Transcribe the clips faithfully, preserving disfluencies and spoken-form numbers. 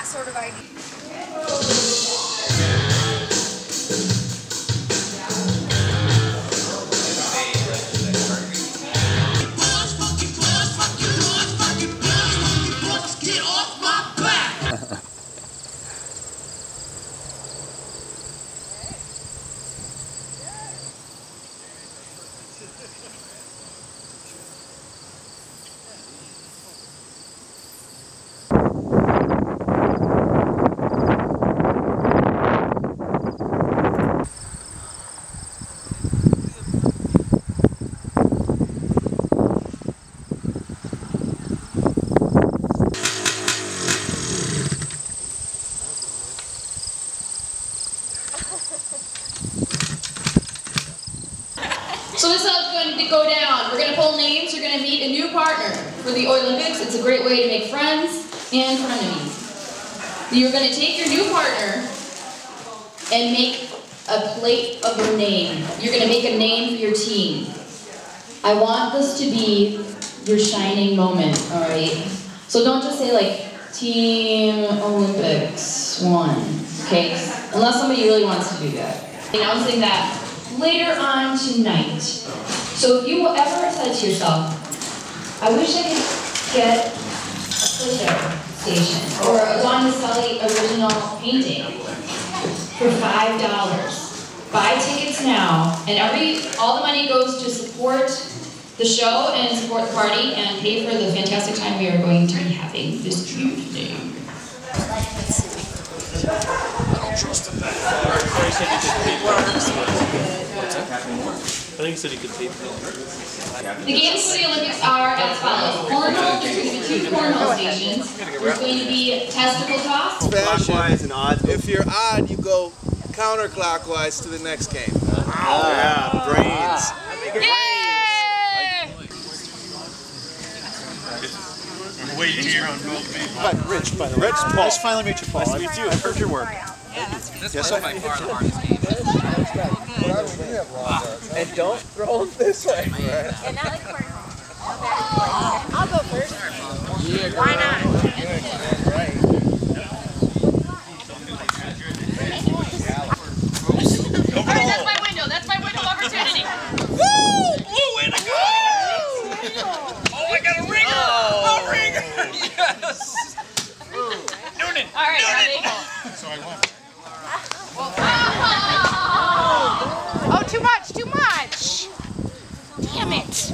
sort of idea. So this is how it's going to go down. We're going to pull names. You're going to meet a new partner for the Oilympics. It's a great way to make friends and frenemies. You're going to take your new partner and make a plate of your name. You're going to make a name for your team. I want this to be your shining moment, all right? So don't just say like, Team Olympics one, okay? Unless somebody really wants to do that. Announcing that later on tonight. So if you ever said to yourself, I wish I could get a Play-Doh station or a Botticelli original painting for five dollars. Buy tickets now, and every all the money goes to support the show and support the party and pay for the fantastic time we are going to be having this Tuesday. I think he said he could tape it. The games for the Olympics are as follows. Cornhole, there's going to be two cornhole stations. There's going to be testicle toss. Clockwise and odd. If you're odd, you go counterclockwise to the next game. Oh, yeah, brains. Yay! Wait to hear on both. But Rich, by the way, Rich, Paul. Nice finally meet you, Paul. Nice to meet you. I've heard your work. This yes, was by far the hardest game. And don't throw them this way. And not like cornhole. I'll go first. Why not? Alright, that's my window. That's my window of opportunity. Woo! Ooh, way to go! Oh, I got a ringer! Oh. A ringer! Yes! Noonan! Alright, ready? So I won. Oh, too much, too much. Damn it.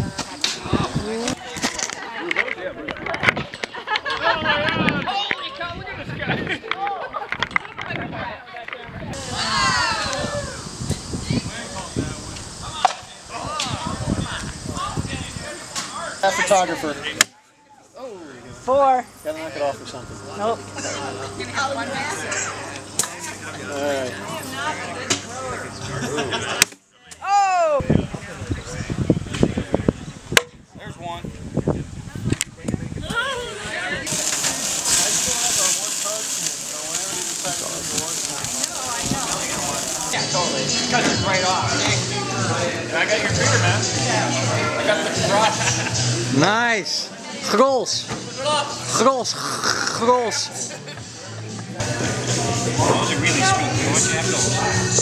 Holy cow, look at this guy! A photographer. Four. Gotta knock it off or something. Nope. Alright. Oh! There's one. Yeah, totally. Cut it right off. And I got your trigger, man. I got the drop. Nice. Grols. Grols. Grols. Those are really sweet. You know what you have those?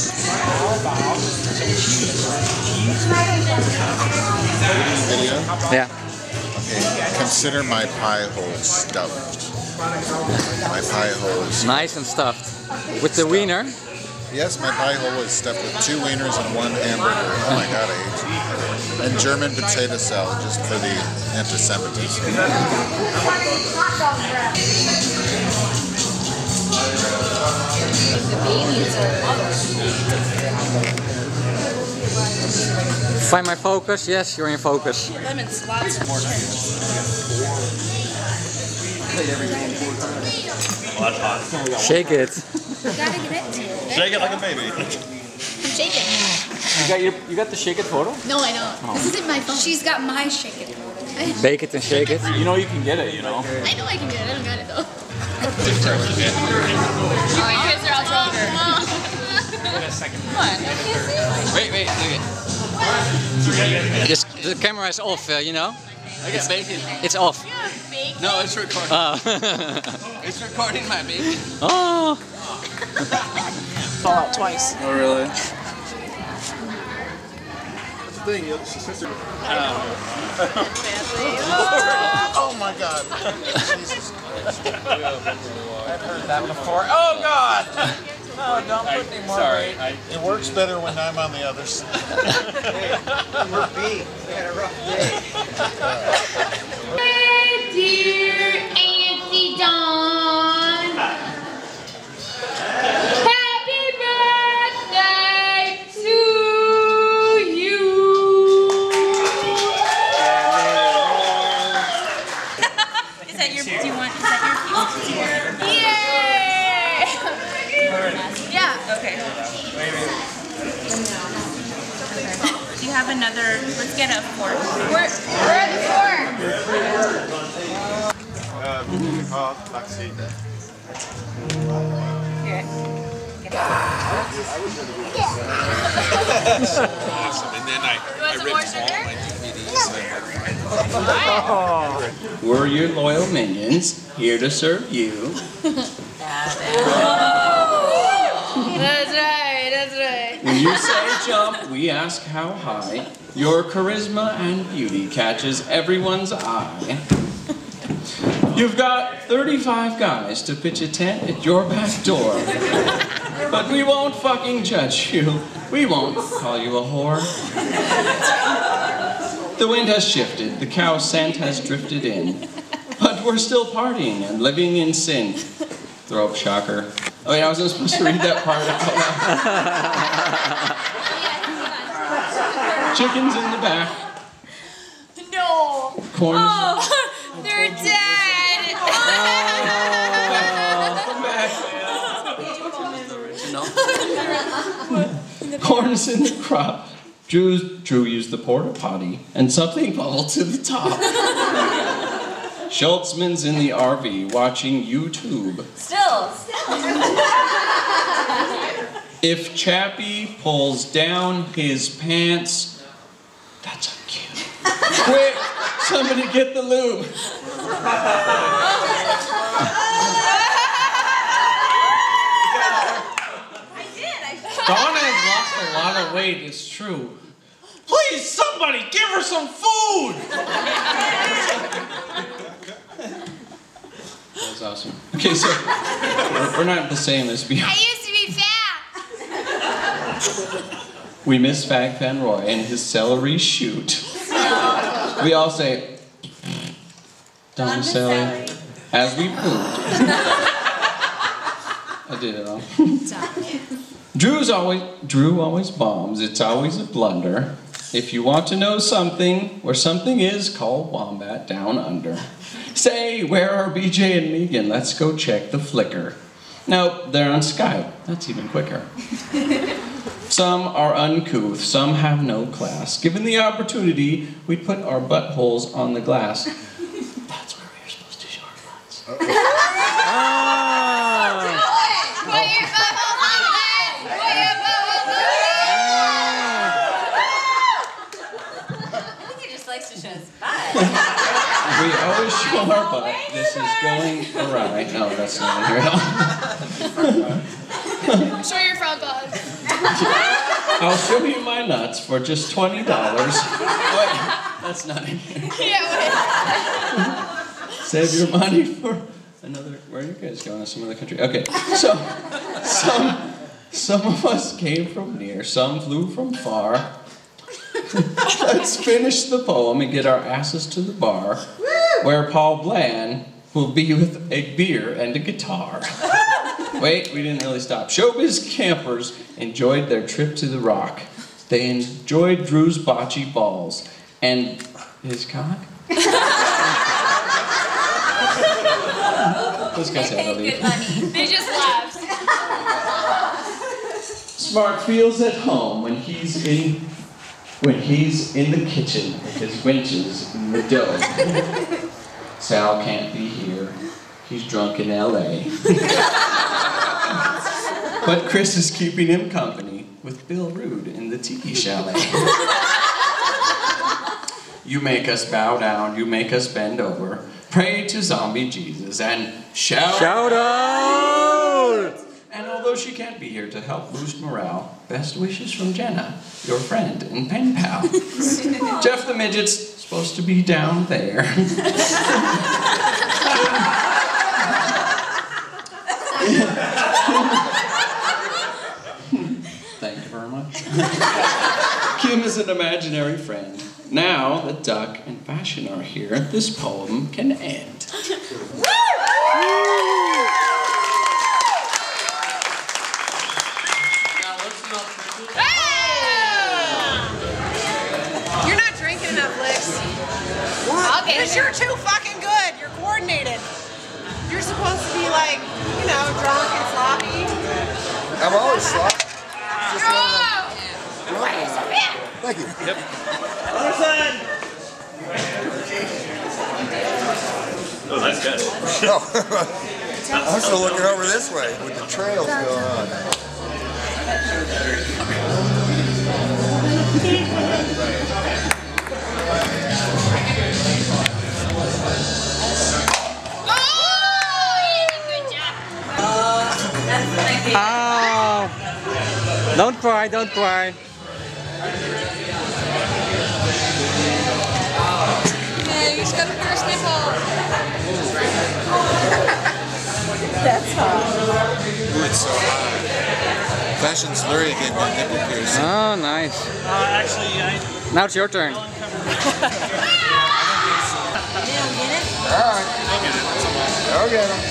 Video? Yeah. Okay, consider my pie hole stuffed. My pie hole is... Nice and stuffed. With the wiener. Yes, my pie hole is stuffed with two wieners and one hamburger. Oh my god, I ate. And German potato salad, just for the anti-Semitism. Find my focus. Yes, you're in focus. Lemon slots. Well, that's hot. Shake it. You gotta get it. Shake it like a baby. Shake it. You got your, you got the shake it photo? No, I don't. This isn't my phone. She's got my shake it. Bake it and shake it. You know you can get it, you know. I know I can get it. I don't got it though. Alright, you guys are all stronger. Wait, wait, look at This, the camera is off, uh, you know? I got bacon. It's off. Bacon? No, it's recording. Oh. It's recording my baby. Oh. Fall out twice. Oh, really? That's the thing, your sister. Oh my God. Jesus Christ. I've heard that before. Oh, God! Oh, don't put any more Sorry. weight. It works better when I'm on the other side. We're beat. We had a rough day. Hey, dear Auntie Dawn. Happy birthday to you. Is that your, do you want, is that your piece? Yay! Yeah. Okay. Do you have another, let's get a fork. We're, we're at the fork. Here. Awesome. And then I, You want some more sugar? We're your loyal minions, here to serve you. That's right, that's right. When you say jump, we ask how high. Your charisma and beauty catches everyone's eye. You've got thirty-five guys to pitch a tent at your back door. But we won't fucking judge you. We won't call you a whore. The wind has shifted, the cow scent has drifted in. But we're still partying and living in sin. Throw up shocker. Oh yeah, I wasn't supposed to read that part. Chickens in the back. No. Corn. Oh, they're dead. Corn is in the crop. Drew's, Drew used the porta potty, and something bubbled to the top. Schultzman's in the R V watching YouTube. Still, still. If Chappie pulls down his pants, that's a cute. Quick, somebody get the lube. Dawn has lost a lot of weight, it's true. Please, somebody, give her some food! That was awesome. Okay, so we're, we're not the same as before. I used to be fat. We miss Fag Fan Roy and his celery shoot. We all say, Don Celery, as we pooped. I did it all. Drew's always, Drew always bombs. It's always a blunder. If you want to know something, where something is, call Wombat Down Under. Say, where are B J and Megan? Let's go check the Flickr. Nope, they're on Skype. That's even quicker. Some are uncouth, some have no class. Given the opportunity, we'd put our buttholes on the glass. That's where we were supposed to show our butts. Put your bubble on it. Put your bubble on it. I think he just likes to show his butt. We always show our butt. This is going awry. No, that's not in here at all. Show your front butt. I'll show you my nuts for just twenty dollars. Wait, that's not in here. Yeah, wait. Save your money for another. Where are you guys going? Some other country. Okay, so some some of us came from near, some flew from far. Let's finish the poem and get our asses to the bar, where Paul Bland will be with a beer and a guitar. Wait, we didn't really stop. Showbiz campers enjoyed their trip to the Rock. They enjoyed Drew's bocce balls and his cock. Those guys had to leave. They just laughed. Smart feels at home when he's in when he's in the kitchen with his winches in the dough. Sal can't be here. He's drunk in L A But Chris is keeping him company with Bill Rude in the Tiki Chalet. You make us bow down, you make us bend over. pray to zombie Jesus and shout, Shout out! And although she can't be here to help boost morale, best wishes from Jenna, your friend and pen pal. Jeff the Midget's supposed to be down there. Thank you very much. Kim is an imaginary friend. Now that Duck and Fashion are here, this poem can end. You're not drinking enough, Licks. What? Because you're too fucking good. You're coordinated. You're supposed to be like, you know, drunk and sloppy. I'm always sloppy. Just Thank you. Yep. Oh, that's good. Oh. I'm still looking over this way with the trails going on. Oh! Don't cry, don't cry. Yeah, you just gotta pierce nipple. That's hot. Ooh, it's so hot. Fashion's luring getting that nipple piercing. Oh, nice. Uh, actually, I... Now it's your turn. Alright. I'll get him.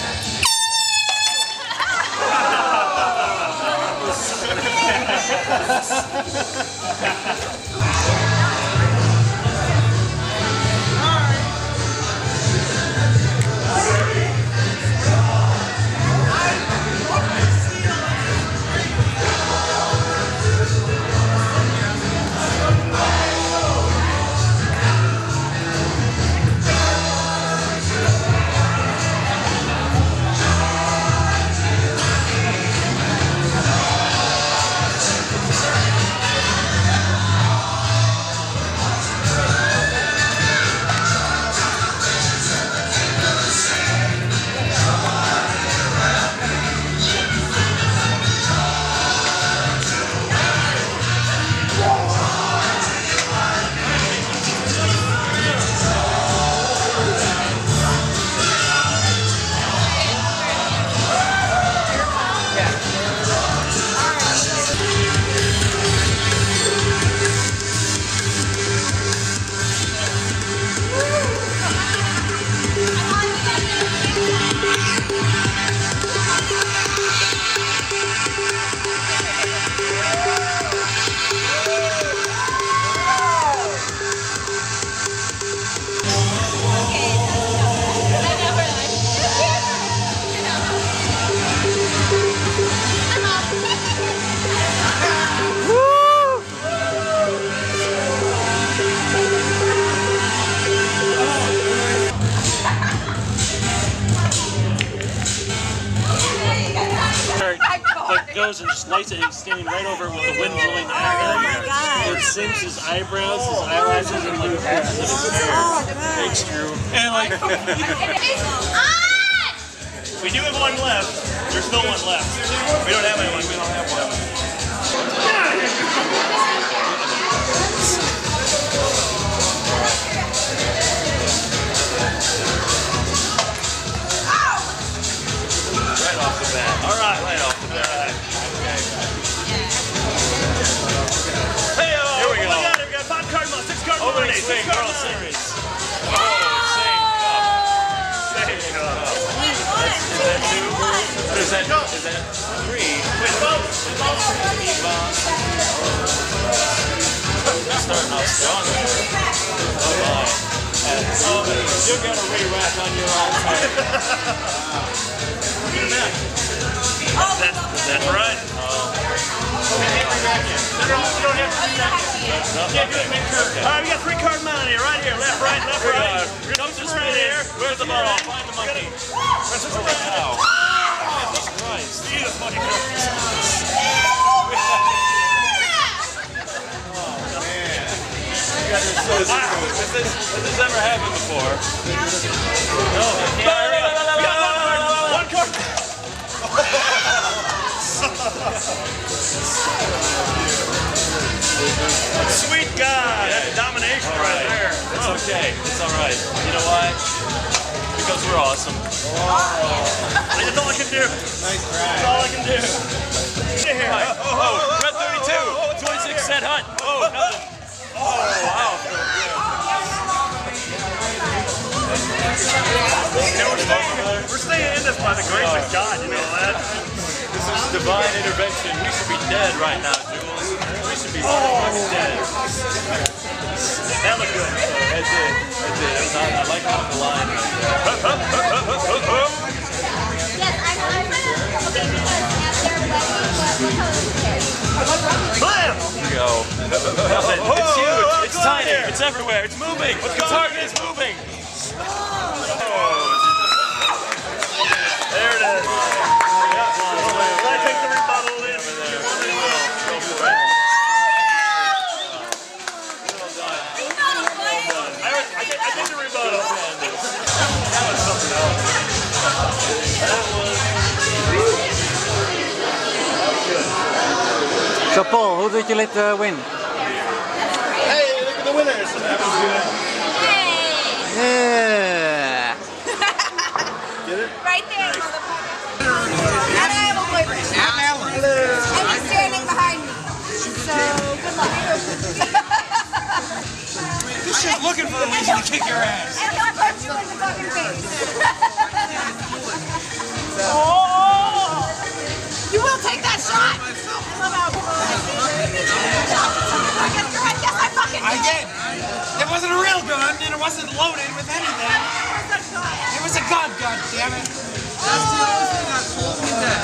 Goes and just lights it, and he's standing right over it with the wind blowing the air. Oh it sinks his eyebrows, his eyelashes, and like patches of his hair. Thanks, Drew. And like, we do have one left. There's still one left. We don't have anyone. We don't have one. Right off the bat. All right, right off the bat. Hey, oh, here we go. Oh my God, we got five card months, six card months, six card World Series. Oh, same cup. Same cup. That's, is that two? What is that? Is that three? Wait, both. Starting off strong there. Oh my. And, oh, you're gonna re-rack on your own time. Look at that. Is that, is that right? Oh. We can't re-rack yet. You don't have to re-rack yet. No, okay. All right, we got three card money right here. Left, right, left, right. Come to right here. Where's the ball? Find the monkey. Press it around. Jesus Christ. Jesus fucking Christ. Oh, man. Has this, has this ever happened before? No. One card. Sweet God, that's domination right there. It's okay. It's all right. You know why? Because we're awesome. That's all I can do. That's all I can do. Here. Oh, red thirty-two. twenty-six cent hut. Oh, nothing. Oh, wow. You know, we're, staying, we're staying in this by the grace of God, you know that? This is divine intervention. We should be dead right now, Jules. We should be fucking dead. That looked good. It did. It did. It was, I, I like how the line right there. Yes, I'm I'm gonna okay because at their wedding, what what color is their hair? Blam! Here we go. Nothing. It's huge. It's tiny. It's everywhere. It's moving. The target is moving. There it is. I take the rebuttal in. Over there. Go for it. Well done. I, I, did, I did the rebuttal. That was something else. That was... So Paul, who did you let uh, win? Hey, look at the winners. That was good. Yeah. Get it? Right there, motherfucker. And I have a boyfriend. And he's standing behind me. So good luck. He's just looking for a reason to kick your ass. And he'll punch you in the fucking face. Oh! You will take that shot! I love how yes, I fucking I did. It wasn't a real gun, and it wasn't loaded with anything. It was a gun, god damn it. That's the only thing that's holding me back.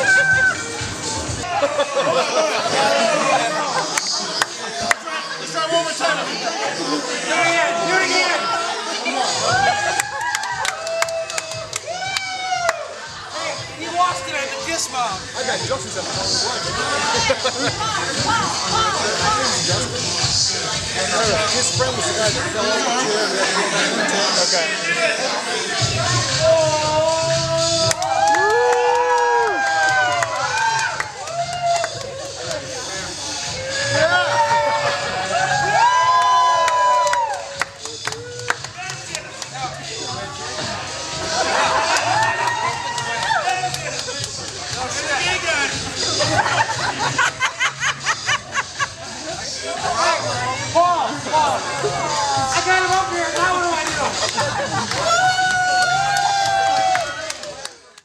Let's try one more time. Do it again, do it again. Hey, he lost it at the disc bomb. I got justice at the His friend was the guy that fell off the chair. Okay.